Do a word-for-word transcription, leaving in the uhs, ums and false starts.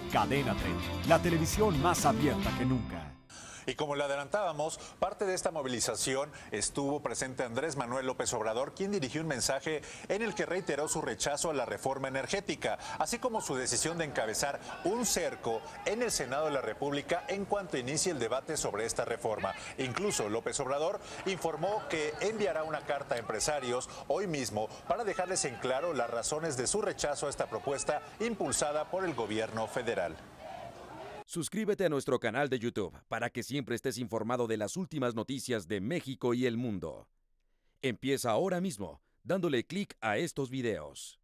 Cadena treinta, la televisión más abierta que nunca. Y como le adelantábamos, parte de esta movilización estuvo presente Andrés Manuel López Obrador, quien dirigió un mensaje en el que reiteró su rechazo a la reforma energética, así como su decisión de encabezar un cerco en el Senado de la República en cuanto inicie el debate sobre esta reforma. Incluso López Obrador informó que enviará una carta a empresarios hoy mismo para dejarles en claro las razones de su rechazo a esta propuesta impulsada por el gobierno federal. Suscríbete a nuestro canal de YouTube para que siempre estés informado de las últimas noticias de México y el mundo. Empieza ahora mismo dándole clic a estos videos.